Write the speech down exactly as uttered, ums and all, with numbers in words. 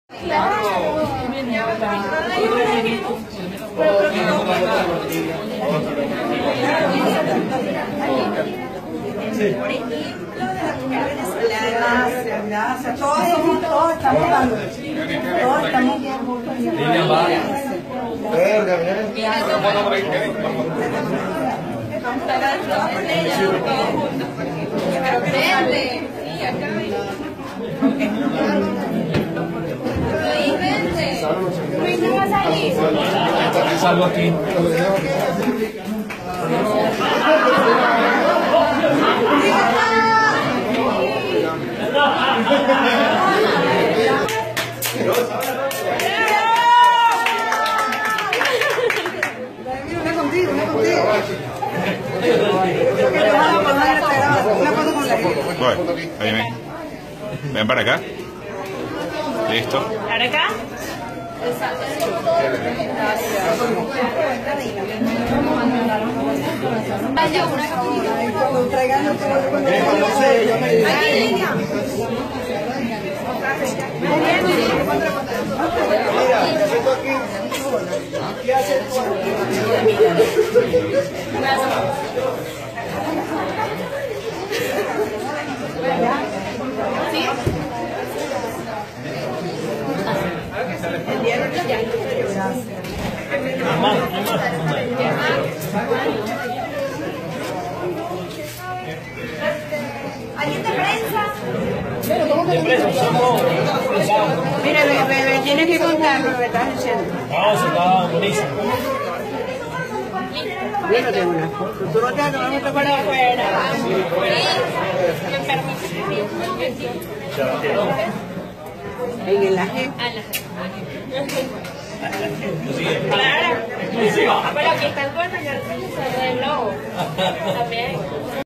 Sí. Gracias, gracias. Todos somos, todos estamos dando. Todos estamos Salgo aquí. Una contigo, una contigo. Que te van a poner una foto con la gente. Voy, ahí ven. Ven para acá. Listo. ¿Para acá? Vaya, una cuando traigan lo que ¿qué haces? ¿Alguien de prensa? De preso, somos cruzados. Mira, bebé, tienes que contar lo que estás diciendo. No, se está buenísimo. Yo no tengo una foto. Tú no te vas a tomar mucho para afuera. En el aje. Claro. Pero aquí está el bueno, yo el globo. También.